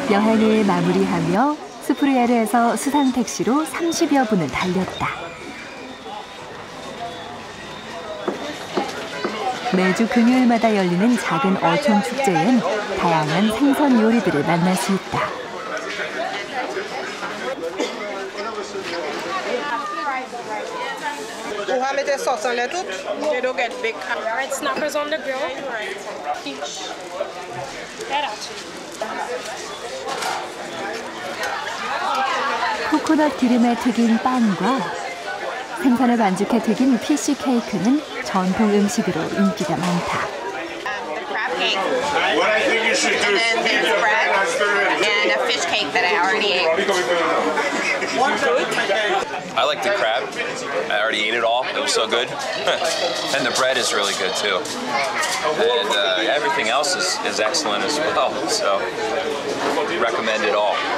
여행을 마무리하며 수프리에르에서 수상 택시로 30여 분을 달렸다. 매주 금요일마다 열리는 작은 어촌 축제엔 다양한 생선 요리들을 만날 수 있다. We'll have it sauce on it. They don't get big. Red snappers on the grill. Peach. 코코넛기름에 튀긴 빵과 생선을 반죽해 튀긴 피쉬케이크는 전통 음식으로 인기가 많다. What I think you should do is And then there's bread and a fish cake that I already ate. I like the crab. I already ate it all. It was so good. And the bread is really good too. And everything else is excellent as well. So recommend it all.